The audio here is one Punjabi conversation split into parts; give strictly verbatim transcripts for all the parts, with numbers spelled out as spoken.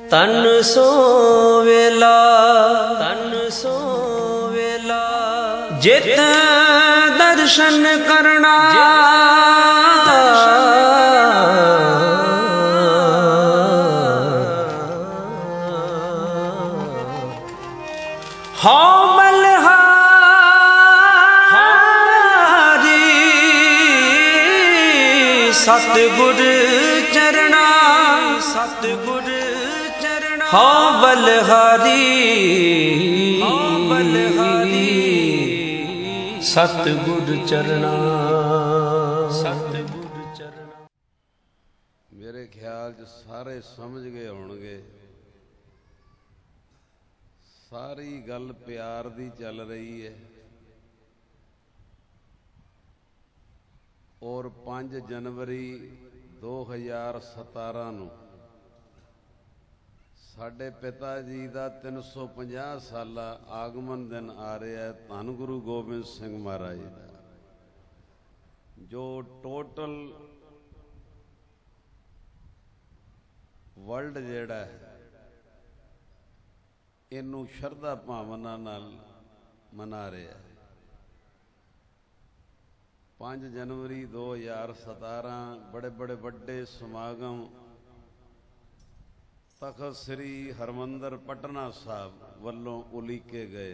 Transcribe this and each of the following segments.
तन सो वेला तन सो वेला जित दर्शन करना हो बलहारी सतगुर चरना सतगुर चरना हो बलहारी हो बलहारी सतगुर चरना सतगुर चरना। मेरे ख्याल च सारे समझ गए होणगे सारी गल प्यार दी चल रही है और पांच जनवरी दो हज़ार सतारा नूं साडे पिता जी का तीन सौ पचास साला आगमन दिन आ रहा है धन गुरु गोबिंद सिंह महाराज का, जो टोटल वर्ल्ड जिहड़ा है इनू शरधा भावना नाल मना रहा है। पाँच जनवरी दो हज़ार सतारा बड़े बड़े वड्डे समागम तखत श्री हरमंदर पटना साहब वल्लों उलीके गए।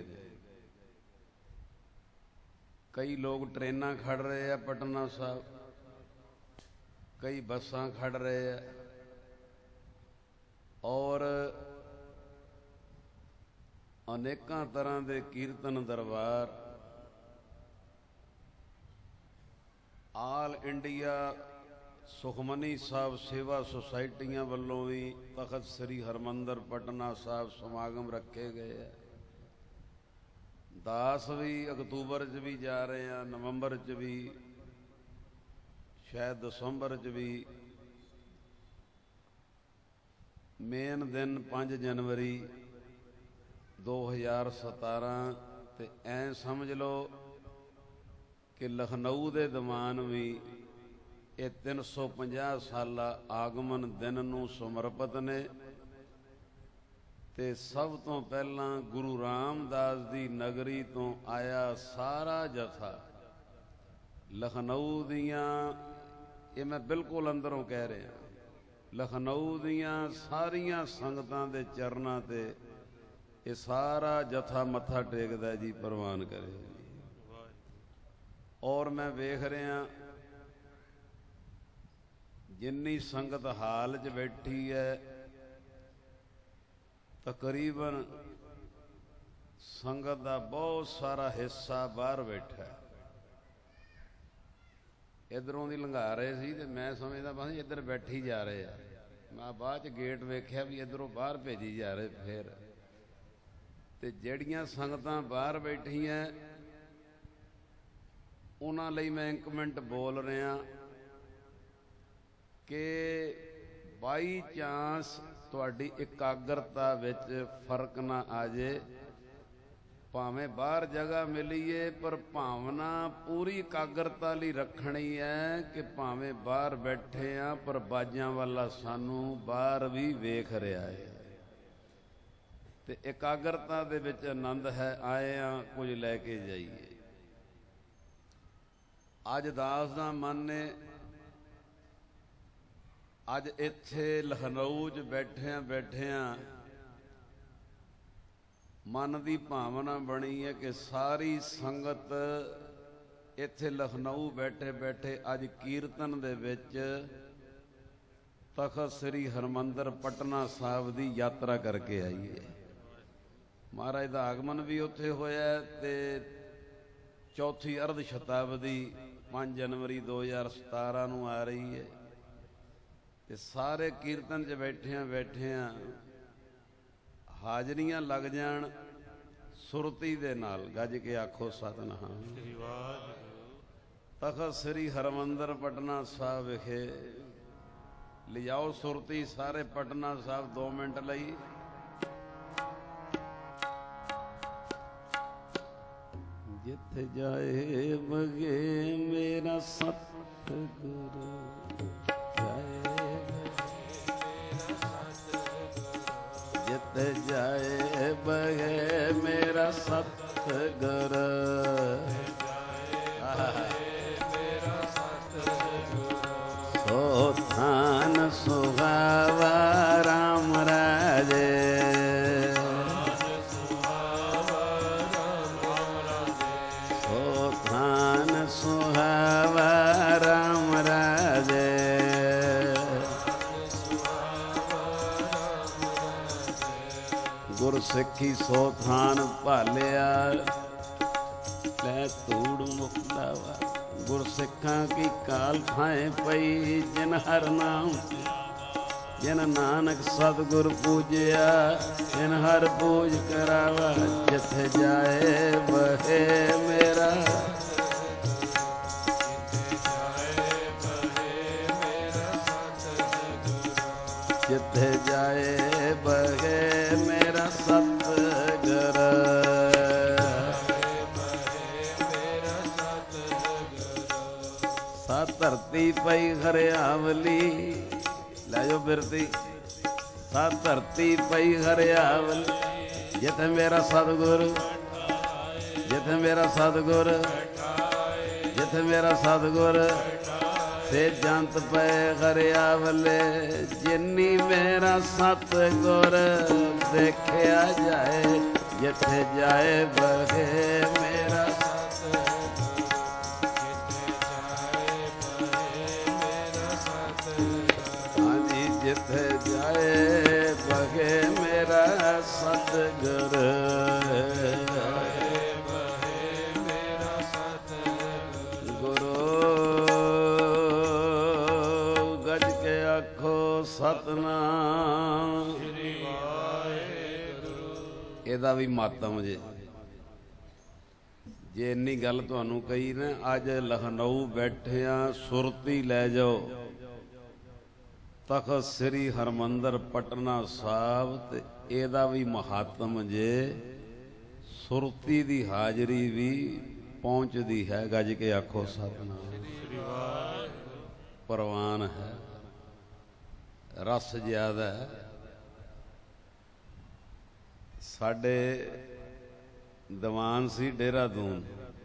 कई लोग ट्रेनां खड़ रहे हैं पटना साहब, कई बसां खड़ रहे हैं और अनेकां तरह के कीर्तन दरबार आल इंडिया सुखमनी साहब सेवा सोसाइटियां वालों भी तखत श्री हरमंदर पटना साहब समागम रखे गए हैं। दास भी अक्तूबर च भी जा रहे हैं, नवंबर च भी, शायद दसंबर च भी। मेन दिन पाँच जनवरी दो हज़ार सतारा ते ऐ समझ लो कि लखनऊ के दीवान भी ये तीन सौ पचास साला आगमन दिन नूं समर्पित ने ते सब तो पहला गुरु रामदास दी नगरी तो आया सारा जथा लखनऊ दियां, ये मैं बिल्कुल अंदरों कह रहा, लखनऊ दियां सारियां संगतां दे चरनां ते ये सारा जथा मत्था टेकदा जी, प्रवान करे। और मैं वेख रहा जिन्नी संगत हाल च बैठी है तकरीबन संगत का बहुत सारा हिस्सा बाहर बैठा है। इधरों दी लंघा रहे सी ते मैं समझदा बस इधर बैठी जा रहे हैं। मैं बाद च गेट वेख्या भी इधरों बाहर भेजी जा रहे। फिर ते जड़ियां संगतां बाहर बैठियां उन्हां लई मैं एक मिनट बोल रहा कि बाई चांस तुहाडी एकाग्रता विच फर्क ना आ जाए, भावें बाहर जगह मिलीए पर भावना पूरी एकाग्रता लई रखनी है कि भावें बाहर बैठे आ पर बाजां वाला सानू बाहर भी वेख रहा है ते एकाग्रता दे विच आनंद है। आए आ कुछ लैके जाइए। अज दास दा मन ने अज इत्थे लखनऊ च बैठिया बैठिया मन की भावना बनी है कि सारी संगत इत्थे लखनऊ बैठे बैठे अज कीर्तन दे विच तखत श्री हरमंदर पटना साहब की यात्रा करके आई है। महाराज का आगमन भी उत्थे होया ते चौथी अर्ध शताब्दी पाँच जनवरी दो हज़ार सतारा नूं आ रही है ते सारे कीर्तन च बैठिया बैठिया हाजरियां लग जान सुरती दे नाल। गज के आखो सतनाम। तखत श्री हरमंदर पटना साहब विखे लिजाओ सुरती सारे पटना साहब दो मिनट लई। जिथे जाए बगे मेरा सतगुरु, जाए बगे मेरा सतगुरु, ਜਿੱਥੇ ਜਾਏ ਬਗੇ ਮੇਰਾ ਸਤਿਗੁਰ। ਸੋ ਥਾਨ ਸੁਹਾਵਾ ਰਾਮ ਰਾਜੇ। ਸੋ ਥਾਨ ਸੁਹਾਵਾ ਰਾਮ ਰਾਜੇ। ਗੁਰ ਸਿੱਖੀ ਸੋ ਥਾਨ ਭਾਲਿਆ ਲੈ ਧੂੜ ਮੁਕਲਾਵਾ। ਗੁਰ ਸਿੱਖਾਂ ਕੀ ਕਾਲ ਖਾਏ ਪਈ ਜਿਨ ਹਰ ਨਾਮ। ਜਿਨ ਨਾਨਕ ਸਤਿਗੁਰ ਪੂਜਿਆ ਜਿਨ ਹਰ ਪੂਜ ਕਰਾਵਾ। ਜਿੱਥੇ ਜਾਏ ਬਹੇ ਮੇਰਾ ਜਿੱਥੇ ਜਾਏ ਬਹੇ ਮੇਰਾ ਸਤਿਗੁਰ। ਸਾ ਧਰਤੀ ਪਈ ਹਰਿਆਵਲੀ ਲੈ ਜੋ ਬਿਰਤੀ। ਸਾ ਧਰਤੀ ਪਈ ਹਰਿਆਵਲੀ ਜਿੱਥੇ ਮੇਰਾ ਸਤਿਗੁਰ। ਜਿੱਥੇ ਮੇਰਾ ਸਤਿਗੁਰ। ਜਿੱਥੇ ਮੇਰਾ ਸਤਿਗੁਰ। ਤੇ ਜੰਤ ਪਏ ਹਰਿਆਵਲੇ ਜਿਨੀ ਮੇਰਾ ਸਤਿਗੁਰ। ਦੇਖਿਆ ਜਾਏ ਜਿੱਥੇ ਜਾਏ ਬਹੇ ਮੇਰਾ ਜਿੱਥੇ ਜਾਏ ਬਗੇ ਮੇਰਾ ਸਤਿਗੁਰ। ਗੁਰੂ ਗੱਜ ਕੇ ਆਖੋ ਸਤਿਨਾਮ ਸ੍ਰੀ ਵਾਹਿਗੁਰੂ। ਇਹਦਾ ਵੀ ਮਾਤਮ ਜੇ ਜੇ ਇੰਨੀ ਗੱਲ ਤੁਹਾਨੂੰ ਕਹੀ ਨਾ ਅੱਜ ਲਖਨਊ ਬੈਠਿਆਂ ਸੁਰਤੀ ਲੈ ਜਾਓ ਤਖਤ ਸ੍ਰੀ ਹਰਿਮੰਦਰ ਪਟਨਾ ਸਾਹਿਬ ਤੇ ਇਹਦਾ ਵੀ ਮਹਾਤਮ ਜੇ। ਸੁਰਤੀ ਦੀ ਹਾਜ਼ਰੀ ਵੀ ਪਹੁੰਚਦੀ ਹੈ। ਗੱਜ ਕੇ ਆਖੋ ਸਤਿਨਾਮ ਪ੍ਰਵਾਨ ਹੈ। ਰਸ ਜ਼ਿਆਦਾ ਹੈ। ਸਾਡੇ ਦੀਵਾਨ ਸੀ ਦੇਹਰਾਦੂਨ।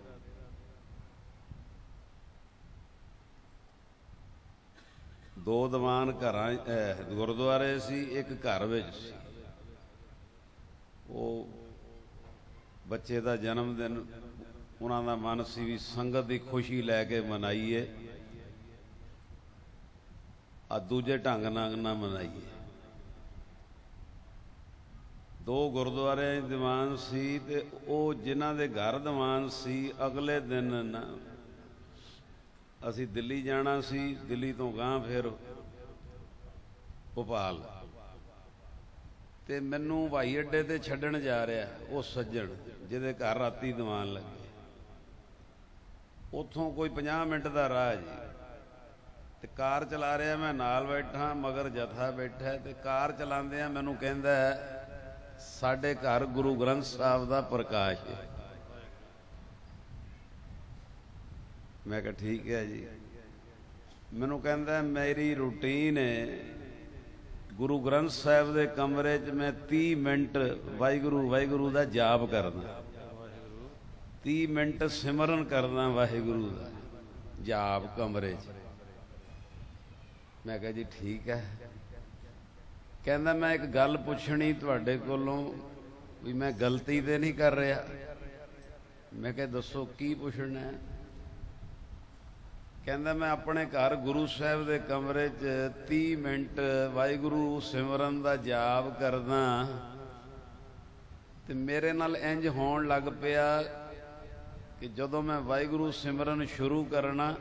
ਦੋ ਦੀਵਾਨ ਘਰਾਂ ਗੁਰਦੁਆਰੇ ਸੀ ਇੱਕ ਘਰ ਵਿੱਚ ਸੀ। ਉਹ ਬੱਚੇ ਦਾ ਜਨਮ ਦਿਨ ਉਹਨਾਂ ਦਾ ਮਨ ਸੀ ਵੀ ਸੰਗਤ ਦੀ ਖੁਸ਼ੀ ਲੈ ਕੇ ਮਨਾਈਏ ਆ ਦੂਜੇ ਢੰਗ ਨਾਲ ਨਾ ਮਨਾਈਏ। ਦੋ ਗੁਰਦੁਆਰੇ ਦੀਵਾਨ ਸੀ ਤੇ ਉਹ ਜਿਨ੍ਹਾਂ ਦੇ ਘਰ ਦੀਵਾਨ ਸੀ ਅਗਲੇ ਦਿਨ ਨਾ ਅਸੀਂ ਦਿੱਲੀ ਜਾਣਾ ਸੀ। ਦਿੱਲੀ ਤੋਂ ਗਾਂਹ ਫਿਰ ਭੋਪਾਲ ਤੇ ਮੈਨੂੰ ਹਵਾਈ ਅੱਡੇ ਤੇ ਛੱਡਣ ਜਾ ਰਿਹਾ ਉਹ ਸੱਜਣ ਜਿਹਦੇ ਘਰ ਰਾਤੀ ਦੀਵਾਨ ਲੱਗੇ। ਉੱਥੋਂ ਕੋਈ ਪੰਜਾਹ ਮਿੰਟ ਦਾ ਰਾਹ ਜੀ ਤੇ ਕਾਰ ਚਲਾ ਰਿਹਾ ਮੈਂ ਨਾਲ ਬੈਠਾ ਮਗਰ ਜਥਾ ਬੈਠਾ ਤੇ ਕਾਰ ਚਲਾਉਂਦਿਆਂ ਮੈਨੂੰ ਕਹਿੰਦਾ ਸਾਡੇ ਘਰ ਗੁਰੂ ਗ੍ਰੰਥ ਸਾਹਿਬ ਦਾ ਪ੍ਰਕਾਸ਼ ਹੈ। ਮੈਂ ਕਿਹਾ ਠੀਕ ਹੈ ਜੀ। ਮੈਨੂੰ ਕਹਿੰਦਾ ਮੇਰੀ ਰੂਟੀਨ ਹੈ ਗੁਰੂ ਗ੍ਰੰਥ ਸਾਹਿਬ ਦੇ ਕਮਰੇ 'ਚ ਮੈਂ ਤੀਹ ਮਿੰਟ ਵਾਹਿਗੁਰੂ ਵਾਹਿਗੁਰੂ ਦਾ ਜਾਪ ਕਰਦਾ। ਤੀਹ ਮਿੰਟ ਸਿਮਰਨ ਕਰਦਾ ਵਾਹਿਗੁਰੂ ਦਾ ਜਾਪ ਕਮਰੇ 'ਚ। ਮੈਂ ਕਿਹਾ ਜੀ ਠੀਕ ਹੈ। ਕਹਿੰਦਾ ਮੈਂ ਇੱਕ ਗੱਲ ਪੁੱਛਣੀ ਤੁਹਾਡੇ ਕੋਲੋਂ ਵੀ ਮੈਂ ਗਲਤੀ ਤੇ ਨਹੀਂ ਕਰ ਰਿਹਾ। ਮੈਂ ਕਿਹਾ ਦੱਸੋ ਕੀ ਪੁੱਛਣਾ ਹੈ। ਕਹਿੰਦਾ ਮੈਂ ਆਪਣੇ ਘਰ ਗੁਰੂ ਸਾਹਿਬ ਦੇ ਕਮਰੇ 'ਚ ਤੀਹ ਮਿੰਟ ਵਾਹਿਗੁਰੂ ਸਿਮਰਨ ਦਾ ਜਾਪ ਕਰਦਾ ਤੇ ਮੇਰੇ ਨਾਲ ਇੰਜ ਹੋਣ ਲੱਗ ਪਿਆ ਕਿ ਜਦੋਂ ਮੈਂ ਵਾਹਿਗੁਰੂ ਸਿਮਰਨ ਸ਼ੁਰੂ ਕਰਨਾ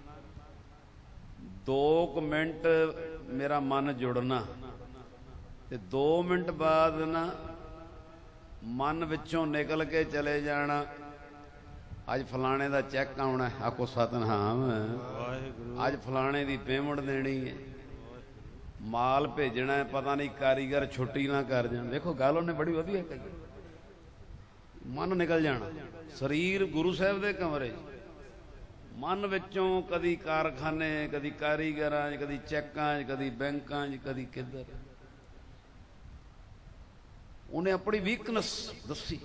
ਦੋ ਕੁ ਮਿੰਟ ਮੇਰਾ ਮਨ ਜੁੜਨਾ ਤੇ ਦੋ ਮਿੰਟ ਬਾਅਦ ਨਾ ਮਨ ਵਿੱਚੋਂ ਨਿਕਲ ਕੇ ਚਲੇ ਜਾਣਾ ਅੱਜ ਫਲਾਣੇ ਦਾ ਚੈੱਕ ਆਉਣਾ। ਆਖੋ ਸਤਿਨਾਮ ਵਾਹਿਗੁਰੂ। ਅੱਜ ਫਲਾਣੇ ਦੀ ਪੇਮੈਂਟ ਦੇਣੀ ਹੈ ਮਾਲ ਭੇਜਣਾ ਪਤਾ ਨਹੀਂ ਕਾਰੀਗਰ ਛੁੱਟੀ ਨਾ ਕਰ ਜਾਣ। ਦੇਖੋ ਗੱਲ ਉਹਨੇ ਬੜੀ ਵਧੀਆ ਕਹੀ। ਮਨ ਨਿਕਲ ਜਾਣਾ ਸਰੀਰ ਗੁਰੂ ਸਾਹਿਬ ਦੇ ਕਮਰੇ ਮਨ ਵਿੱਚੋਂ ਕਦੀ ਕਾਰਖਾਨੇ ਕਦੀ ਕਾਰੀਗਰਾਂ 'ਚ ਕਦੀ ਚੈੱਕਾਂ 'ਚ ਕਦੀ ਬੈਂਕਾਂ 'ਚ ਕਦੀ ਕਿੱਧਰ। ਉਹਨੇ ਆਪਣੀ ਵੀਕਨੈਸ ਦੱਸੀ।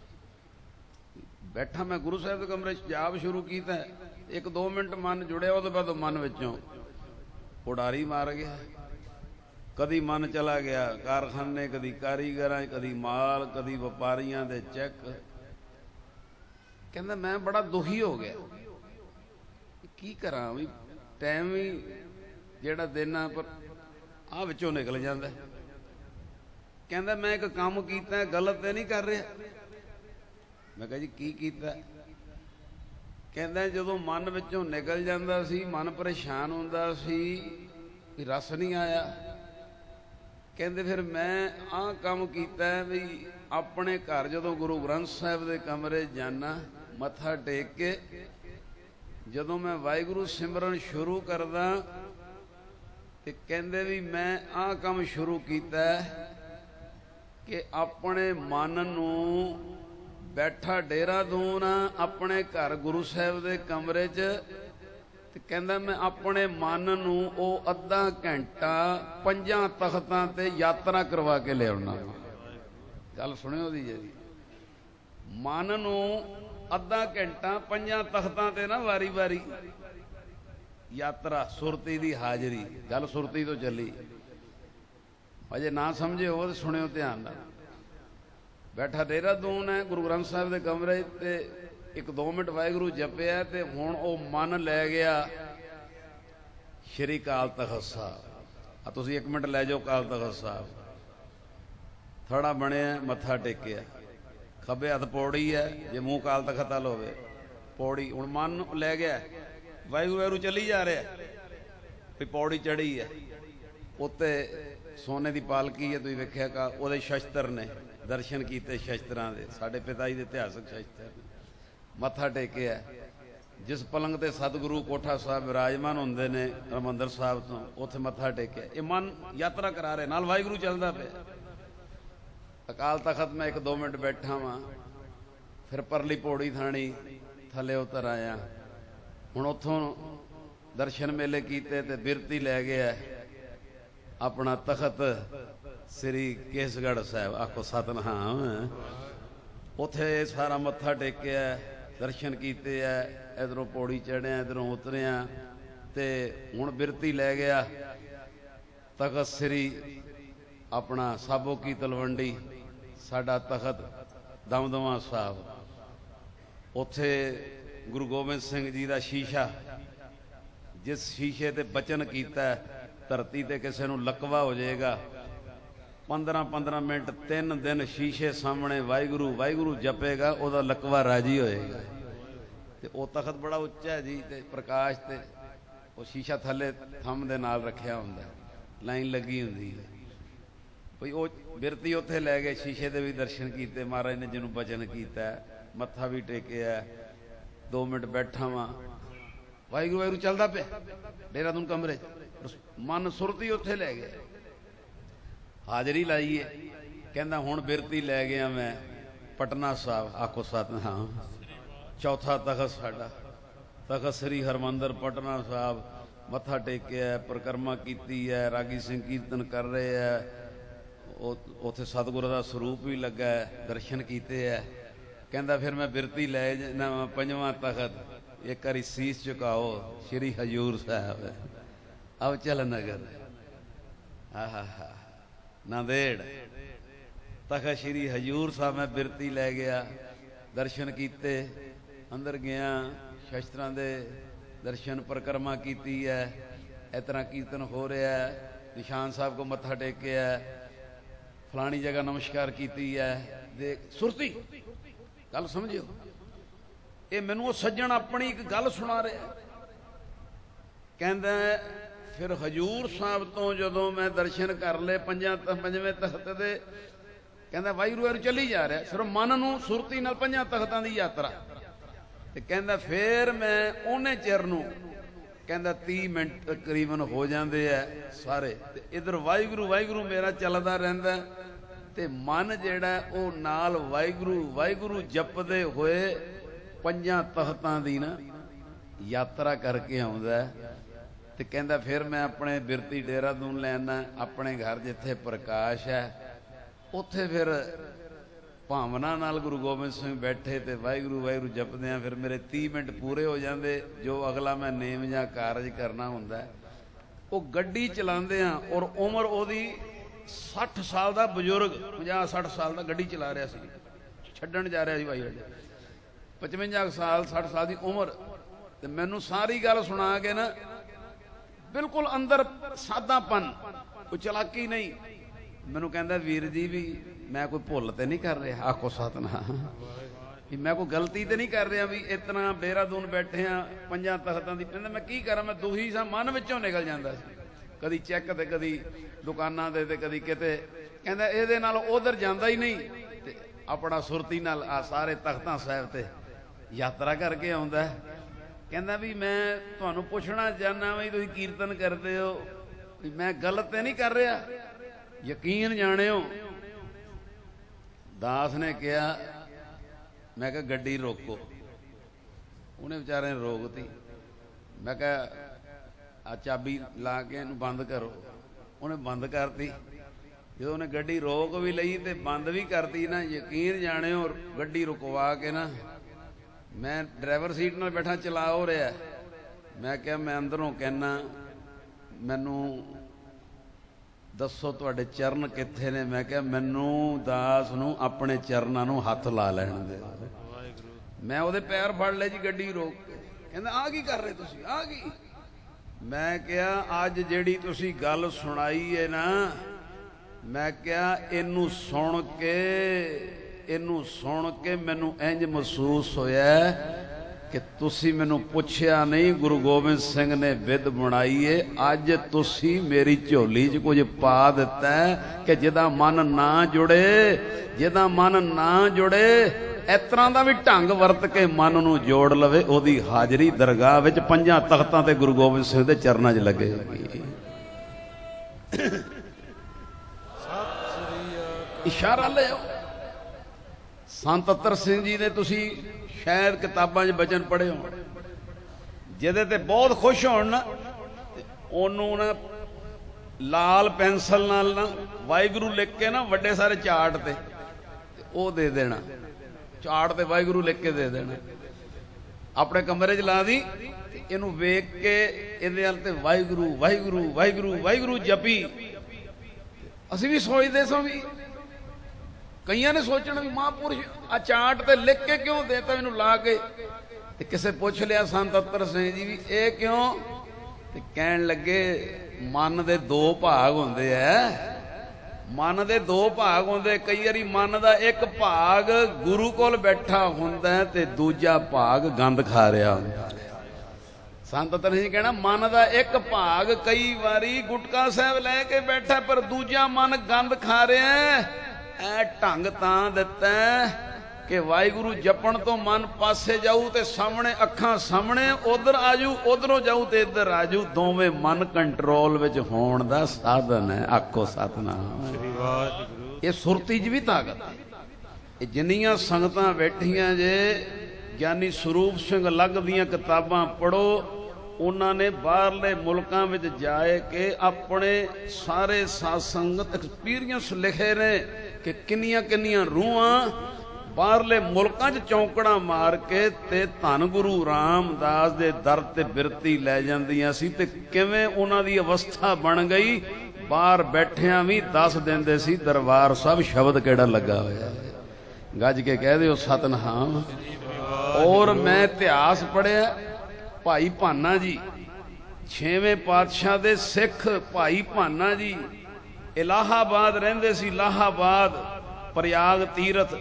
ਬੈਠਾ ਮੈਂ ਗੁਰੂ ਸਾਹਿਬ ਦੇ ਕਮਰੇ 'ਚ ਜਾਪ ਸ਼ੁਰੂ ਕੀਤਾ, ਇੱਕ ਦੋ ਮਿੰਟ ਮਨ ਜੁੜਿਆ, ਉਹਦੇ ਬਾਅਦ ਮਨ ਵਿੱਚੋਂ ਉਡਾਰੀ ਮਾਰ ਗਿਆ। ਕਦੀ ਮਨ ਚਲਾ ਗਿਆ ਕਾਰਖਾਨੇ, ਕਦੀ ਕਾਰੀਗਰਾਂ, ਕਦੀ ਮਾਲ, ਕਦੀ ਵਪਾਰੀਆਂ ਦੇ ਚੈੱਕ। ਕਹਿੰਦਾ ਮੈਂ ਬੜਾ ਦੁਖੀ ਹੋ ਗਿਆ, ਕੀ ਕਰਾਂ ਵੀ ਟਾਈਮ ਵੀ ਜਿਹੜਾ ਦੇਣਾ ਪਰ ਆਹ ਵਿੱਚੋਂ ਨਿਕਲ ਜਾਂਦਾ। ਕਹਿੰਦਾ ਮੈਂ ਇੱਕ ਕੰਮ ਕੀਤਾ, ਗਲਤ ਤੇ ਨਹੀਂ ਕਰ ਰਿਹਾ। ਮੈਂ ਕਿਹਾ ਜੀ ਕੀ ਕੀਤਾ? ਕਹਿੰਦਾ ਜਦੋਂ ਮਨ ਵਿੱਚੋਂ ਨਿਕਲ ਜਾਂਦਾ ਸੀ, ਮਨ ਪਰੇਸ਼ਾਨ ਹੁੰਦਾ ਸੀ ਕਿ ਰਸ ਨਹੀਂ ਆਇਆ, ਕਹਿੰਦੇ ਫਿਰ ਮੈਂ ਆਹ ਕੰਮ ਕੀਤਾ ਵੀ ਆਪਣੇ ਘਰ ਜਦੋਂ ਗੁਰੂ ਗ੍ਰੰਥ ਸਾਹਿਬ ਦੇ ਕਮਰੇ ਜਾਣਾ, ਮੱਥਾ ਟੇਕ ਕੇ ਜਦੋਂ ਮੈਂ ਵਾਹਿਗੁਰੂ ਸਿਮਰਨ ਸ਼ੁਰੂ ਕਰਦਾ ਤੇ ਕਹਿੰਦੇ ਵੀ ਮੈਂ ਆਹ ਕੰਮ ਸ਼ੁਰੂ ਕੀਤਾ ਕਿ ਆਪਣੇ ਮਨ ਨੂੰ ਬੈਠਾ ਦੇਹਰਾਦੂਨ ਆਪਣੇ ਘਰ ਗੁਰੂ ਸਾਹਿਬ ਦੇ ਕਮਰੇ 'ਚ, ਤੇ ਕਹਿੰਦਾ ਮੈਂ ਆਪਣੇ ਮਨ ਨੂੰ ਉਹ ਅੱਧਾ ਘੰਟਾ ਪੰਜਾਂ ਤਖਤਾਂ ਤੇ ਯਾਤਰਾ ਕਰਵਾ ਕੇ ਲਿਆਉਣਾ। ਗੱਲ ਸੁਣਿਓ ਦੀ ਜੀ, ਮਨ ਨੂੰ ਅੱਧਾ ਘੰਟਾ ਪੰਜਾਂ ਤਖਤਾਂ ਤੇ ਨਾ ਵਾਰੀ ਵਾਰੀ ਯਾਤਰਾ, ਸੁਰਤੀ ਦੀ ਹਾਜ਼ਰੀ। ਗੱਲ ਸੁਰਤੀ ਤੋਂ ਚੱਲੀ, ਅਜੇ ਨਾ ਸਮਝੇ ਹੋ ਤੇ ਸੁਣਿਓ ਧਿਆਨ ਨਾਲ। ਬੈਠਾ ਦੇਹਰਾਦੂਨ ਹੈ ਗੁਰੂ ਗ੍ਰੰਥ ਸਾਹਿਬ ਦੇ ਕਮਰੇ ਤੇ ਇੱਕ ਦੋ ਮਿੰਟ ਵਾਹਿਗੁਰੂ ਜਪਿਆ ਤੇ ਹੁਣ ਉਹ ਮਨ ਲੈ ਗਿਆ ਸ਼੍ਰੀ ਅਕਾਲ ਤਖ਼ਤ ਸਾਹਿਬ। ਆ ਤੁਸੀਂ ਇੱਕ ਮਿੰਟ ਲੈ ਜਾਓ ਅਕਾਲ ਤਖ਼ਤ ਸਾਹਿਬ। ਥੜਾ ਬਣਿਆ, ਮੱਥਾ ਟੇਕਿਆ, ਖੱਬੇ ਹੱਥ ਪੌੜੀ ਹੈ, ਜੇ ਮੂੰਹ ਅਕਾਲ ਤਖ਼ਤ ਵੱਲ ਹੋਵੇ ਪੌੜੀ। ਹੁਣ ਮਨ ਲੈ ਗਿਆ ਵਾਹਿਗੁਰੂ ਵਾਹਿਗੁਰੂ ਚੱਲੀ ਜਾ ਰਿਹਾ ਵੀ ਪੌੜੀ ਚੜੀ ਹੈ, ਉੱਤੇ ਸੋਨੇ ਦੀ ਪਾਲਕੀ ਹੈ, ਤੁਸੀਂ ਵੇਖਿਆ ਕਾ ਉਹਦੇ ਸ਼ਸਤਰ ਨੇ, ਦਰਸ਼ਨ ਕੀਤੇ ਸ਼ਸਤਰਾਂ ਦੇ, ਸਾਡੇ ਪਿਤਾ ਜੀ ਦੇ ਇਤਿਹਾਸਕ ਸ਼ਸਤਰ। ਮੱਥਾ ਟੇਕਿਆ, ਜਿਸ ਪਲੰਗ ਤੇ ਸਤਿਗੁਰੂ ਕੋਠਾ ਸਾਹਿਬ ਵਿਰਾਜਮਾਨ ਹੁੰਦੇ ਨੇ ਹਰਿਮੰਦਰ ਸਾਹਿਬ ਤੋਂ, ਉੱਥੇ ਮੱਥਾ ਟੇਕਿਆ। ਇਹ ਮਨ ਯਾਤਰਾ ਕਰਾ ਰਿਹਾ, ਨਾਲ ਵਾਹਿਗੁਰੂ ਚੱਲਦਾ ਪਿਆ। ਅਕਾਲ ਤਖ਼ਤ ਮੈਂ ਇੱਕ ਦੋ ਮਿੰਟ ਬੈਠਾ ਵਾਂ, ਫਿਰ ਪਰਲੀ ਪੌੜੀ ਥਾਣੀ ਥੱਲੇ ਉਤਰ ਆਇਆ। ਹੁਣ ਉੱਥੋਂ ਦਰਸ਼ਨ ਮੇਲੇ ਕੀਤੇ ਤੇ ਬਿਰਤੀ ਲੈ ਗਿਆ ਆਪਣਾ ਤਖਤ ਸ੍ਰੀ ਕੇਸਗੜ੍ਹ ਸਾਹਿਬ। ਆਖੋ ਸਤਿਨਾਮ। ਉੱਥੇ ਸਾਰਾ ਮੱਥਾ ਟੇਕਿਆ, ਦਰਸ਼ਨ ਕੀਤੇ ਐ, ਇਧਰੋਂ ਪੌੜੀ ਚੜ੍ਹਿਆ, ਇਧਰੋਂ ਉਤਰਿਆ ਤੇ ਹੁਣ ਬਿਰਤੀ ਲੈ ਗਿਆ ਤਖਤ ਸ੍ਰੀ ਆਪਣਾ ਸਾਬੋ ਕੀ ਤਲਵੰਡੀ, ਸਾਡਾ ਤਖਤ ਦਮਦਮਾ ਸਾਹਿਬ। ਉੱਥੇ ਗੁਰੂ ਗੋਬਿੰਦ ਸਿੰਘ ਜੀ ਦਾ ਸ਼ੀਸ਼ਾ, ਜਿਸ ਸ਼ੀਸ਼ੇ ਤੇ ਬਚਨ ਕੀਤਾ ਧਰਤੀ ਤੇ ਕਿਸੇ ਨੂੰ ਲਕਵਾ ਹੋ ਜਾਏਗਾ, ਪੰਦਰਾਂ ਪੰਦਰਾਂ ਮਿੰਟ ਤਿੰਨ ਦਿਨ ਸ਼ੀਸ਼ੇ ਸਾਹਮਣੇ ਵਾਹਿਗੁਰੂ ਵਾਹਿਗੁਰੂ ਜਪੇਗਾ, ਉਹਦਾ ਲਕਵਾ ਰਾਜੀ ਹੋਏਗਾ। ਤੇ ਉਹ ਤਖਤ ਬੜਾ ਉੱਚਾ ਹੈ ਜੀ, ਤੇ ਪ੍ਰਕਾਸ਼ ਤੇ ਉਹ ਸ਼ੀਸ਼ਾ ਥੱਲੇ ਥੰਮ ਦੇ ਨਾਲ ਰੱਖਿਆ ਹੁੰਦਾ, ਲਾਈਨ ਲੱਗੀ ਹੁੰਦੀ ਹੈ ਭਈ। ਉਹ ਬਿਰਤੀ ਉੱਥੇ ਲੈ ਗਏ, ਸ਼ੀਸ਼ੇ ਦੇ ਵੀ ਦਰਸ਼ਨ ਕੀਤੇ, ਮਹਾਰਾਜ ਨੇ ਜਿਹਨੂੰ ਬਚਨ ਕੀਤਾ, ਮੱਥਾ ਵੀ ਟੇਕਿਆ। ਦੋ ਮਿੰਟ ਬੈਠਾ ਵਾਂ, ਵਾਹਿਗੁਰੂ ਵਾਹਿਗੁਰੂ ਚੱਲਦਾ ਪਿਆ ਦੇਹਰਾਦੂਨ ਕਮਰੇ 'ਚ। ਮਨ ਸੁਰਤੀ ਉੱਥੇ ਲੈ ਗਿਆ, ਹਾਜ਼ਰੀ ਲਾਈਏ। ਕਹਿੰਦਾ ਹੁਣ ਬਿਰਤੀ ਲੈ ਗਿਆ ਮੈਂ ਪਟਨਾ ਸਾਹਿਬ। ਆਖੋ ਸਤਿਨਾਮ। ਚੌਥਾ ਤਖਤ ਸਾਡਾ, ਤਖਤ ਸ੍ਰੀ ਹਰਿਮੰਦਰ ਪਟਨਾ ਸਾਹਿਬ। ਮੱਥਾ ਟੇਕਿਆ, ਪਰਿਕਰਮਾ ਕੀਤੀ ਹੈ, ਰਾਗੀ ਸਿੰਘ ਕੀਰਤਨ ਕਰ ਰਹੇ ਹੈ, ਉੱਥੇ ਸਤਿਗੁਰੂ ਦਾ ਸਰੂਪ ਵੀ ਲੱਗਾ ਹੈ, ਦਰਸ਼ਨ ਕੀਤੇ ਹੈ। ਕਹਿੰਦਾ ਫਿਰ ਮੈਂ ਬਿਰਤੀ ਲੈ ਜਾਣਾ ਪੰਜਵਾਂ ਤਖਤ, ਇੱਕ ਵਾਰੀ ਸੀਸ ਝੁਕਾਓ ਸ਼੍ਰੀ ਹਜ਼ੂਰ ਸਾਹਿਬ ਅਵਚਲ ਨਗਰ। ਆਹਾ ਹਾ ਨਾਂਦੇੜ ਤਖਤ ਸ਼੍ਰੀ ਹਜ਼ੂਰ ਸਾਹਿਬ ਮੈਂ ਬਿਰਤੀ ਲੈ ਗਿਆ, ਦਰਸ਼ਨ ਕੀਤੇ, ਅੰਦਰ ਗਿਆ, ਸ਼ਸਤਰਾਂ ਦੇ ਦਰਸ਼ਨ ਪਰਿਕਰਮਾ ਕੀਤੀ ਹੈ। ਇਸ ਤਰ੍ਹਾਂ ਕੀਰਤਨ ਹੋ ਰਿਹਾ, ਨਿਸ਼ਾਨ ਸਾਹਿਬ ਕੋ ਮੱਥਾ ਟੇਕਿਆ, ਫਲਾਣੀ ਜਗ੍ਹਾ ਨਮਸਕਾਰ ਕੀਤੀ ਹੈ। ਦੇਖ ਸੁਰਤੀ, ਗੱਲ ਸਮਝਿਓ। ਇਹ ਮੈਨੂੰ ਉਹ ਸੱਜਣ ਆਪਣੀ ਇੱਕ ਗੱਲ ਸੁਣਾ ਰਿਹਾ। ਕਹਿੰਦਾ ਫਿਰ ਹਜ਼ੂਰ ਸਾਹਿਬ ਤੋਂ ਜਦੋਂ ਮੈਂ ਦਰਸ਼ਨ ਕਰ ਲਏ ਪੰਜਾਂ ਪੰਜਵੇਂ ਤਖਤ ਦੇ, ਕਹਿੰਦਾ ਵਾਹਿਗੁਰੂ ਵਾਹਿਗੁਰੂ ਚੱਲੀ ਜਾ ਰਿਹਾ, ਸਿਰਫ ਮਨ ਨੂੰ ਸੁਰਤੀ ਨਾਲ ਪੰਜਾਂ ਤਖਤਾਂ ਦੀ ਯਾਤਰਾ। ਤੇ ਕਹਿੰਦਾ ਫਿਰ ਮੈਂ ਉਹਨੇ ਚਿਰ ਨੂੰ, ਕਹਿੰਦਾ ਤੀਹ ਮਿੰਟ ਤਕਰੀਬਨ ਹੋ ਜਾਂਦੇ ਆ ਸਾਰੇ, ਤੇ ਇਧਰ ਵਾਹਿਗੁਰੂ ਵਾਹਿਗੁਰੂ ਮੇਰਾ ਚੱਲਦਾ ਰਹਿੰਦਾ, ਤੇ ਮਨ ਜਿਹੜਾ ਉਹ ਨਾਲ ਵਾਹਿਗੁਰੂ ਵਾਹਿਗੁਰੂ ਜਪਦੇ ਹੋਏ ਪੰਜਾਂ ਤਖਤਾਂ ਦੀ ਨਾ ਯਾਤਰਾ ਕਰਕੇ ਆਉਂਦਾ। ਤੇ ਕਹਿੰਦਾ ਫਿਰ ਮੈਂ ਆਪਣੇ ਬਿਰਤੀ ਦੇਹਰਾਦੂਨ ਲੈਣਾ, ਆਪਣੇ ਘਰ ਜਿੱਥੇ ਪ੍ਰਕਾਸ਼ ਹੈ ਉੱਥੇ ਫਿਰ ਭਾਵਨਾ ਨਾਲ ਗੁਰੂ ਗੋਬਿੰਦ ਸਿੰਘ ਬੈਠੇ ਤੇ ਵਾਹਿਗੁਰੂ ਵਾਹਿਗੁਰੂ ਜਪਦੇ ਆ। ਫਿਰ ਮੇਰੇ ਤੀਹ ਮਿੰਟ ਪੂਰੇ ਹੋ ਜਾਂਦੇ, ਜੋ ਅਗਲਾ ਮੈਂ ਨੇਮ ਜਾਂ ਕਾਰਜ ਕਰਨਾ ਹੁੰਦਾ। ਉਹ ਗੱਡੀ ਚਲਾਉਂਦੇ ਆ ਔਰ ਉਮਰ ਉਹਦੀ ਸੱਠ ਸਾਲ ਦਾ ਬਜ਼ੁਰਗ, ਪੰਜਾਹ ਸੱਠ ਸਾਲ ਦਾ ਗੱਡੀ ਚਲਾ ਰਿਹਾ ਸੀ, ਛੱਡਣ ਜਾ ਰਿਹਾ ਸੀ ਭਾਈ ਸਾਡੇ, ਪਚਵੰਜਾ ਸਾਲ ਸੱਠ ਸਾਲ ਦੀ ਉਮਰ। ਤੇ ਮੈਨੂੰ ਸਾਰੀ ਗੱਲ ਸੁਣਾ ਕੇ ਨਾ ਬਿਲਕੁਲ ਅੰਦਰ ਸਾਦਾਪਨ, ਕੋਈ ਚਲਾਕੀ ਨਹੀਂ। ਮੈਨੂੰ ਕਹਿੰਦਾ ਵੀਰ ਜੀ ਵੀ ਮੈਂ ਕੋਈ ਭੁੱਲ ਤੇ ਨਹੀਂ ਕਰ ਰਿਹਾ, ਆਖੋ ਸਤਿਨਾਮ, ਵੀ ਮੈਂ ਕੋਈ ਗਲਤੀ ਤੇ ਨਹੀਂ ਕਰ ਰਿਹਾ, ਵੀ ਇਤਨਾ ਦੇਹਰਾਦੂਨ ਬੈਠੇ ਆ ਪੰਜਾਂ ਤਖਤਾਂ ਦੀ। ਕਹਿੰਦਾ ਮੈਂ ਕੀ ਕਰਾਂ, ਮੈਂ ਦੁਖੀ ਸਾਂ, ਮਨ ਵਿੱਚੋਂ ਨਿਕਲ ਜਾਂਦਾ ਸੀ, ਕਦੀ ਚੈੱਕ ਤੇ ਕਦੀ ਦੁਕਾਨਾਂ ਦੇ ਤੇ ਕਦੀ ਕਿਤੇ। ਕਹਿੰਦਾ ਇਹਦੇ ਨਾਲ ਉਧਰ ਜਾਂਦਾ ਹੀ ਨਹੀਂ, ਤੇ ਆਪਣਾ ਸੁਰਤੀ ਨਾਲ ਆ ਸਾਰੇ ਤਖਤਾਂ ਸਾਹਿਬ ਤੇ ਯਾਤਰਾ ਕਰਕੇ ਆਉਂਦਾ। ਕਹਿੰਦਾ ਵੀ ਮੈਂ ਤੁਹਾਨੂੰ ਪੁੱਛਣਾ ਚਾਹੁੰਦਾ ਵੀ ਤੁਸੀਂ ਕੀਰਤਨ ਕਰਦੇ ਹੋ, ਵੀ ਮੈਂ ਗਲਤ ਤੇ ਨਹੀਂ ਕਰ ਰਿਹਾ, ਯਕੀਨ ਜਾਣਿਓ। ਦਾਸ ਨੇ ਕਿਹਾ, ਮੈਂ ਕਿਹਾ ਗੱਡੀ ਰੋਕੋ। ਉਹਨੇ ਵਿਚਾਰੇ ਨੇ ਰੋਕਤੀ। ਮੈਂ ਕਿਹਾ ਆ ਚਾਬੀ ਲਾ ਕੇ ਇਹਨੂੰ ਬੰਦ ਕਰੋ। ਉਹਨੇ ਬੰਦ ਕਰਤੀ। ਜਦੋਂ ਉਹਨੇ ਗੱਡੀ ਰੋਕ ਵੀ ਲਈ ਤੇ ਬੰਦ ਵੀ ਕਰਤੀ ਨਾ, ਯਕੀਨ ਜਾਣਿਓ ਗੱਡੀ ਰੁਕਵਾ ਕੇ ਨਾ, ਮੈਂ ਡਰਾਈਵਰ ਸੀਟ ਨਾਲ ਬੈਠਾ, ਚਲਾ ਹੋ ਰਿਹਾ। ਮੈਂ ਕਿਹਾ ਮੈਂ ਅੰਦਰੋਂ ਕਹਿਣਾ ਮੈਨੂੰ ਦੱਸੋ ਤੁਹਾਡੇ ਚਰਨ ਕਿੱਥੇ ਨੇ। ਮੈਂ ਕਿਹਾ ਮੈਨੂੰ ਦਾਸ ਨੂੰ ਆਪਣੇ ਚਰਨਾਂ ਨੂੰ ਹੱਥ ਲਾ ਲੈਣ ਦੇ। ਮੈਂ ਉਹਦੇ ਪੈਰ ਫੜ ਲਏ ਜੀ ਗੱਡੀ ਰੋਕ ਕੇ। ਕਹਿੰਦਾ ਆ ਕੀ ਕਰ ਰਹੇ ਤੁਸੀਂ, ਆ ਕੀ? ਮੈਂ ਕਿਹਾ ਅੱਜ ਜਿਹੜੀ ਤੁਸੀਂ ਗੱਲ ਸੁਣਾਈ ਹੈ ਨਾ, ਮੈਂ ਕਿਹਾ ਇਹਨੂੰ ਸੁਣ ਕੇ ਇਹਨੂੰ ਸੁਣ ਕੇ ਮੈਨੂੰ ਇੰਜ ਮਹਿਸੂਸ ਹੋਇਆ ਕਿ ਤੁਸੀਂ ਮੈਨੂੰ ਪੁੱਛਿਆ ਨਹੀਂ, ਗੁਰੂ ਗੋਬਿੰਦ ਸਿੰਘ ਨੇ ਵਿਧ ਬਣਾਈ ਏ। ਅੱਜ ਤੁਸੀਂ ਮੇਰੀ ਝੋਲੀ 'ਚ ਕੁਝ ਪਾ ਦਿੱਤਾ ਕਿ ਜਿਹਦਾ ਮਨ ਨਾ ਜੁੜੇ, ਜਿਹਦਾ ਮਨ ਨਾ ਜੁੜੇ, ਇਸ ਤਰ੍ਹਾਂ ਦਾ ਵੀ ਢੰਗ ਵਰਤ ਕੇ ਮਨ ਨੂੰ ਜੋੜ ਲਵੇ, ਉਹਦੀ ਹਾਜ਼ਰੀ ਦਰਗਾਹ ਵਿੱਚ ਪੰਜਾਂ ਤਖਤਾਂ ਤੇ ਗੁਰੂ ਗੋਬਿੰਦ ਸਿੰਘ ਦੇ ਚਰਨਾਂ 'ਚ ਲੱਗੇਗੀ। ਇਸ਼ਾਰਾ ਲਿਓ। ਸੰਤ ਅਤਰ ਸਿੰਘ ਜੀ ਨੇ ਤੁਸੀਂ ਸ਼ਾਇਦ ਕਿਤਾਬਾਂ 'ਚ ਬਚਨ ਪੜ੍ਹੇ ਹੋਣ, ਜਿਹਦੇ ਤੇ ਬਹੁਤ ਖੁਸ਼ ਹੋਣ ਨਾ, ਉਹਨੂੰ ਨਾ ਲਾਲ ਪੈਨਸਲ ਨਾਲ ਨਾ ਵਾਹਿਗੁਰੂ ਲਿਖ ਕੇ ਨਾ ਵੱਡੇ ਸਾਰੇ ਚਾਰਟ ਤੇ ਉਹ ਦੇ ਦੇਣਾ, ਚਾਰਟ ਤੇ ਵਾਹਿਗੁਰੂ ਲਿਖ ਕੇ ਦੇ ਦੇਣਾ, ਆਪਣੇ ਕਮਰੇ 'ਚ ਲਾ ਦੀ। ਇਹਨੂੰ ਵੇਖ ਕੇ ਇਹਦੇ ਵੱਲ ਤੇ ਵਾਹਿਗੁਰੂ ਵਾਹਿਗੁਰੂ ਵਾਹਿਗੁਰੂ ਵਾਹਿਗੁਰੂ ਜਪੀ। ਅਸੀਂ ਵੀ ਸੋਚਦੇ ਸਾਂ, ਵੀ ਕਈਆਂ ਨੇ ਸੋਚਣਾ ਵੀ ਮਹਾਂਪੁਰਸ਼ ਆ ਚਾਰਟ ਤੇ ਲਿਖ ਕੇ ਕਿਉਂ ਦੇਤਾ ਮੈਨੂੰ ਲਾ ਕੇ। ਤੇ ਕਿਸੇ ਪੁੱਛ ਲਿਆ ਸੰਤ ਅਤਰ ਸਿੰਘ ਜੀ ਵੀ ਇਹ ਕਿਉਂ? ਤੇ ਕਹਿਣ ਲੱਗੇ ਮਨ ਦੇ ਦੋ ਭਾਗ ਹੁੰਦੇ ਐ, ਮਨ ਦੇ ਦੋ ਭਾਗ ਹੁੰਦੇ। ਕਈ ਵਾਰੀ ਮਨ ਦਾ ਇੱਕ ਭਾਗ ਗੁਰੂ ਕੋਲ ਬੈਠਾ ਹੁੰਦਾ ਤੇ ਦੂਜਾ ਭਾਗ ਗੰਦ ਖਾ ਰਿਹਾ ਹੁੰਦਾ। ਸੰਤ ਅਤਰ ਸਿੰਘ ਕਹਿਣਾ ਮਨ ਦਾ ਇੱਕ ਭਾਗ ਕਈ ਵਾਰੀ ਗੁਟਕਾ ਸਾਹਿਬ ਲੈ ਕੇ ਬੈਠਾ, ਪਰ ਦੂਜਾ ਮਨ ਗੰਦ ਖਾ ਰਿਹਾ। ਐ ਢੰਗ ਤਾਂ ਦਿੱਤਾ ਕਿ ਵਾਹਿਗੁਰੂ ਜਪਣ ਤੋਂ ਮਨ ਪਾਸੇ ਜਾਊ ਤੇ ਸਾਹਮਣੇ ਅੱਖਾਂ ਸਾਹਮਣੇ ਉਧਰ ਆਜੂ, ਉਧਰੋਂ ਜਾਊ ਤੇ ਇੱਧਰ ਆਜੂ। ਦੋਵੇਂ ਮਨ ਕੰਟਰੋਲ ਵਿੱਚ ਹੋਣ ਦਾ ਸਾਧਨ ਹੈ। ਆਖੋ ਸਤਿਨਾਮ। ਇਹ ਸੁਰਤੀ 'ਚ ਵੀ ਤਾਕਤ ਹੈ। ਇਹ ਜਿੰਨੀਆਂ ਸੰਗਤਾਂ ਬੈਠੀਆਂ ਜੇ, ਗਿਆਨੀ ਸਰੂਪ ਸਿੰਘ ਲੱਗ ਦੀਆਂ ਕਿਤਾਬਾਂ ਪੜ੍ਹੋ। ਉਹਨਾਂ ਨੇ ਬਾਹਰਲੇ ਮੁਲਕਾਂ ਵਿੱਚ ਜਾਏ ਕੇ ਆਪਣੇ ਸਾਰੇ ਸਾਧ ਸੰਗਤ ਐਕਸਪੀਰੀਅੰਸ ਲਿਖੇ ਨੇ ਕਿ ਕਿੰਨੀਆਂ ਕਿੰਨੀਆਂ ਰੂਹਾਂ ਬਾਹਰਲੇ ਮੁਲਕਾਂ 'ਚ ਚੌਂਕੜਾ ਮਾਰ ਕੇ ਤੇ ਧੰਨ ਗੁਰੂ ਰਾਮਦਾਸ ਦੇ ਦਰ ਤੇ ਬਿਰਤੀ ਲੈ ਜਾਂਦੀਆਂ ਸੀ, ਤੇ ਕਿਵੇਂ ਉਹਨਾਂ ਦੀ ਅਵਸਥਾ ਬਣ ਗਈ। ਬਾਹਰ ਬੈਠਿਆਂ ਵੀ ਦੱਸ ਦਿੰਦੇ ਸੀ ਦਰਬਾਰ ਸਾਹਿਬ ਸ਼ਬਦ ਕਿਹੜਾ ਲੱਗਾ ਹੋਇਆ। ਗੱਜ ਕੇ ਕਹਿ ਦਿਓ ਸਤਿਨਾਮ। ਔਰ ਮੈਂ ਇਤਿਹਾਸ ਪੜ੍ਹਿਆ, ਭਾਈ ਭਾਨਾ ਜੀ ਛੇਵੇਂ ਪਾਤਸ਼ਾਹ ਦੇ ਸਿੱਖ ਭਾਈ ਭਾਨਾ ਜੀ ਇਲਾਹਾਬਾਦ ਰਹਿੰਦੇ ਸੀ। ਇਲਾਹਾਬਾਦ ਪ੍ਰਯਾਗ ਤੀਰਥ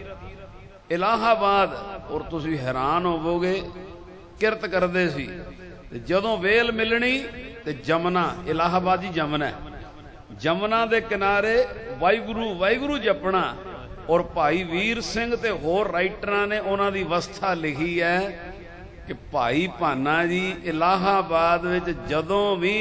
ਇਲਾਹਾਬਾਦ। ਔਰ ਤੁਸੀਂ ਹੈਰਾਨ ਹੋਵੋਗੇ, ਕਿਰਤ ਕਰਦੇ ਸੀ ਤੇ ਜਦੋਂ ਵੇਲ ਮਿਲਣੀ ਤੇ ਜਮਨਾ, ਇਲਾਹਾਬਾਦ ਜੀ ਜਮਨਾ, ਜਮਨਾ ਦੇ ਕਿਨਾਰੇ ਵਾਹਿਗੁਰੂ ਵਾਹਿਗੁਰੂ ਜਪਣਾ। ਔਰ ਭਾਈ ਵੀਰ ਸਿੰਘ ਤੇ ਹੋਰ ਰਾਈਟਰਾਂ ਨੇ ਉਹਨਾਂ ਦੀ ਅਵਸਥਾ ਲਿਖੀ ਹੈ ਕਿ ਭਾਈ ਭਾਨਾ ਜੀ ਇਲਾਹਾਬਾਦ ਵਿੱਚ ਜਦੋਂ ਵੀ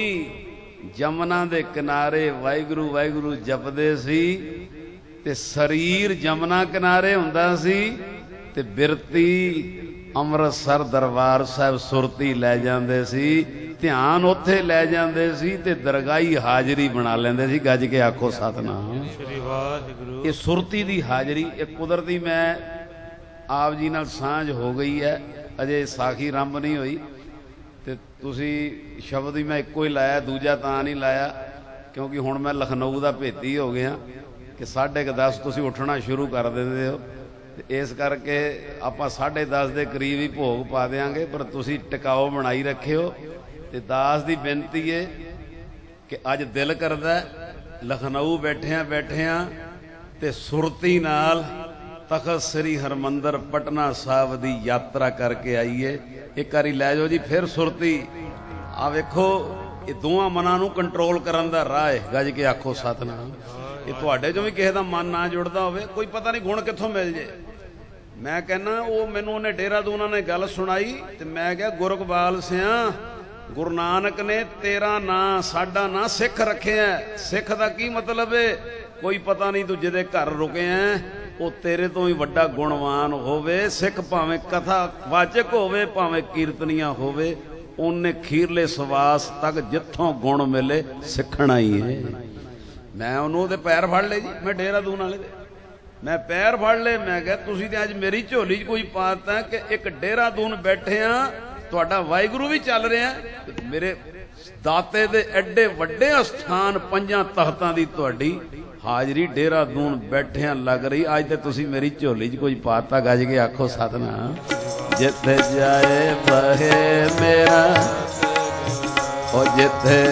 ਜਮਨਾ ਦੇ ਕਿਨਾਰੇ ਵਾਹਿਗੁਰੂ ਵਾਹਿਗੁਰੂ ਜਪਦੇ ਸੀ ਤੇ ਸਰੀਰ ਜਮਨਾ ਕਿਨਾਰੇ ਹੁੰਦਾ ਸੀ ਤੇ ਬਿਰਤੀ ਅੰਮ੍ਰਿਤਸਰ ਦਰਬਾਰ ਸਾਹਿਬ ਸੁਰਤੀ ਲੈ ਜਾਂਦੇ ਸੀ। ਧਿਆਨ ਉੱਥੇ ਲੈ ਜਾਂਦੇ ਸੀ ਤੇ ਦਰਗਾਹੀ ਹਾਜ਼ਰੀ ਬਣਾ ਲੈਂਦੇ ਸੀ। ਗੱਜ ਕੇ ਆਖੋ ਸਤਨਾਮ ਸ੍ਰੀ ਵਾਹਿਗੁਰੂ। ਇਹ ਸੁਰਤੀ ਦੀ ਹਾਜ਼ਰੀ, ਇਹ ਕੁਦਰਤੀ ਮੈਂ ਆਪ ਜੀ ਨਾਲ ਸਾਂਝ ਹੋ ਗਈ ਹੈ, ਅਜੇ ਸਾਖੀ ਆਰੰਭ ਨਹੀਂ ਹੋਈ ਤੇ ਤੁਸੀਂ ਸ਼ਬਦ ਹੀ ਮੈਂ ਇੱਕੋ ਹੀ ਲਾਇਆ, ਦੂਜਾ ਤਾਂ ਨਹੀਂ ਲਾਇਆ ਕਿਉਂਕਿ ਹੁਣ ਮੈਂ ਲਖਨਊ ਦਾ ਭੇਤੀ ਹੋ ਗਿਆ ਕਿ ਸਾਢੇ ਕੁ ਦਸ ਤੁਸੀਂ ਉੱਠਣਾ ਸ਼ੁਰੂ ਕਰ ਦਿੰਦੇ ਹੋ ਤੇ ਇਸ ਕਰਕੇ ਆਪਾਂ ਸਾਢੇ ਦਸ ਦੇ ਕਰੀਬ ਹੀ ਭੋਗ ਪਾ ਦਿਆਂਗੇ, ਪਰ ਤੁਸੀਂ ਟਿਕਾਓ ਬਣਾਈ ਰੱਖਿਓ। ਤੇ ਦਾਸ ਦੀ ਬੇਨਤੀ ਹੈ ਕਿ ਅੱਜ ਦਿਲ ਕਰਦਾ ਲਖਨਊ ਬੈਠਿਆਂ ਬੈਠਿਆਂ ਤੇ ਸੁਰਤੀ ਨਾਲ ਤਖਤ ਸ੍ਰੀ ਹਰਮੰਦਰ ਪਟਨਾ ਸਾਹਿਬ ਦੀ ਯਾਤਰਾ ਕਰਕੇ ਆਈਏ। ਇੱਕ ਵਾਰੀ ਲੈ ਜਾਓ ਜੀ ਫਿਰ ਸੁਰਤੀ। ਆ ਵੇਖੋ ਇਹ ਦੋਵਾਂ ਮਨਾਂ ਨੂੰ ਕੰਟਰੋਲ ਕਰਨ ਦਾ ਰਾਹ ਹੈ। ਗੱਜ ਕੇ ਆਖੋ ਸਤਨਾਮ। ਇਹ ਤੁਹਾਡੇ ਚੋਂ ਵੀ ਕਿਸੇ ਦਾ ਮਨ ਨਾ ਜੁੜਦਾ ਹੋਵੇ, ਕੋਈ ਪਤਾ ਨਹੀਂ ਗੁਣ ਕਿੱਥੋਂ ਮਿਲ ਜੇ। ਮੈਂ ਕਹਿੰਦਾ ਉਹ ਮੈਨੂੰ ਉਹਨੇ ਦੇਹਰਾਦੂਨਾਂ ਨੇ ਗੱਲ ਸੁਣਾਈ ਤੇ ਮੈਂ ਕਿਹਾ ਗੁਰਕਬਾਲ ਸਿਆਂ, ਗੁਰੂ ਨਾਨਕ ਨੇ ਤੇਰਾ ਨਾਂ ਸਾਡਾ ਨਾਂ ਸਿੱਖ ਰੱਖਿਆ। ਸਿੱਖ ਦਾ ਕੀ ਮਤਲਬ ਹੈ? ਕੋਈ ਪਤਾ ਨਹੀਂ ਤੂੰ ਜਿਹਦੇ ਘਰ ਰੁਕਿਆ ਉਹ ਤੇਰੇ ਤੋਂ ਹੀ ਵੱਡਾ ਗੁਣਵਾਨ ਹੋਵੇ। ਸਿੱਖ ਭਾਵੇਂ ਕਥਾ ਵਾਚਕ ਹੋਵੇ ਭਾਵੇਂ ਕੀਰਤਨੀਆ ਹੋਵੇ, ਉਹਨੇ ਖੀਰਲੇ ਸਵਾਸ ਤੱਕ ਜਿੱਥੋਂ ਗੁਣ ਮਿਲੇ ਸਿੱਖਣਾ ਹੀ ਹੈ। ਮੈਂ ਉਹਨੂੰ ਉਹਦੇ ਪੈਰ ਫੜ ਲਏ ਜੀ, ਮੈਂ ਦੇਹਰਾਦੂਨ ਵਾਲੇ ਦੇ ਮੈਂ ਪੈਰ ਫੜ ਲਏ। ਮੈਂ ਕਿਹਾ ਤੁਸੀਂ ਤੇ ਅੱਜ ਮੇਰੀ ਝੋਲੀ 'ਚ ਕੋਈ ਪਾਤਾ ਕਿ ਇੱਕ ਦੇਹਰਾਦੂਨ ਬੈਠੇ ਆ, ਤੁਹਾਡਾ ਵਾਹਿਗੁਰੂ ਵੀ ਚੱਲ ਰਿਹਾ, ਮੇਰੇ ਦਾਤੇ ਦੇ ਐਡੇ ਵੱਡੇ ਅਸਥਾਨ ਪੰਜਾਂ ਤਖਤਾਂ ਦੀ ਤੁਹਾਡੀ ਹਾਜ਼ਰੀ ਦੇਹਰਾਦੂਨ ਬੈਠਿਆਂ ਲੱਗ ਰਹੀ। ਅੱਜ ਤੇ ਤੁਸੀਂ ਮੇਰੀ ਝੋਲੀ 'ਚ ਕੋਈ ਪਾਤਾ। ਗੱਜ ਕੇ ਆਖੋ ਸਤਨਾਮ। ਜਿੱਥੇ ਜਾਏ ਬਹੇ ਮੇਰਾ, ਉਹ ਜਿੱਥੇ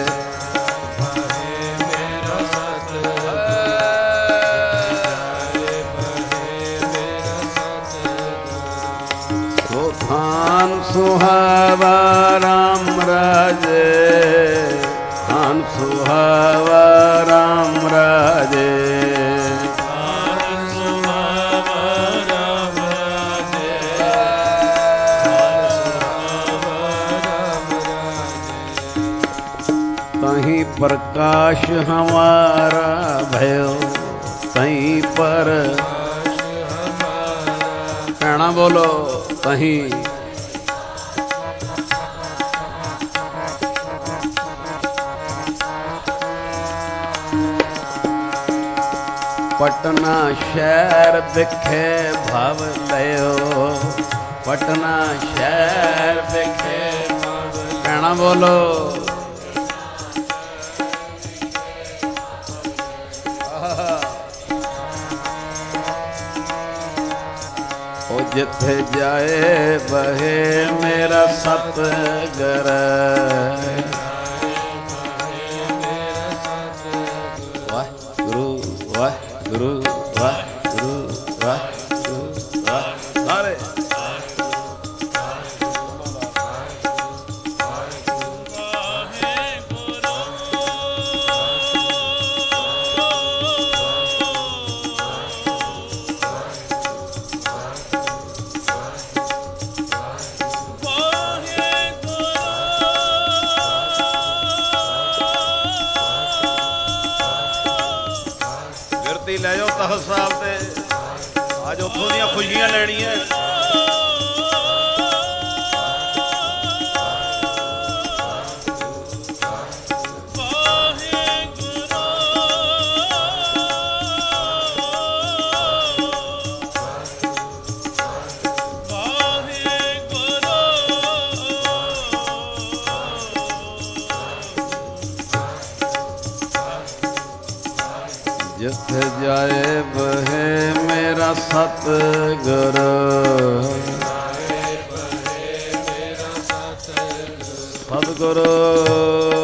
ਖਾਨ ਸੁਹਾਵਾ ਰਾਮ ਰਾਜੇ, ਖਾਨ ਸੁਹਾਵਾ ਰਾਮ ਰਾਜੇ, ਖਾਨ ਸੁਹਾਵਾ ਰਾਮ ਰਾਜੇ, ਖਾਨ ਸੁਹਾਵਾ ਰਾਮ ਰਾਜੇ। तहीं प्रकाश हमारा भयो, तहीं पर कहना बोलो तहीं पटना शहर बिखे भव लयो, पटना शहर बिखे भव, कहना बोलो ओ जिथे जाए बहे मेरा सतगुर, वाहिगुरु वाहिगुरु वाहिगुरु वाहिगुरु वाहिगुरु सारे ਲੈ ਜਾਓ ਤਖਤ ਸਾਹਿਬ ਤੇ। ਅੱਜ ਉੱਥੋਂ ਦੀਆਂ ਖੁਸ਼ੀਆਂ ਲੈਣੀਆਂ। जिथे जाए बहे मेरा सतगुर, सतगुरु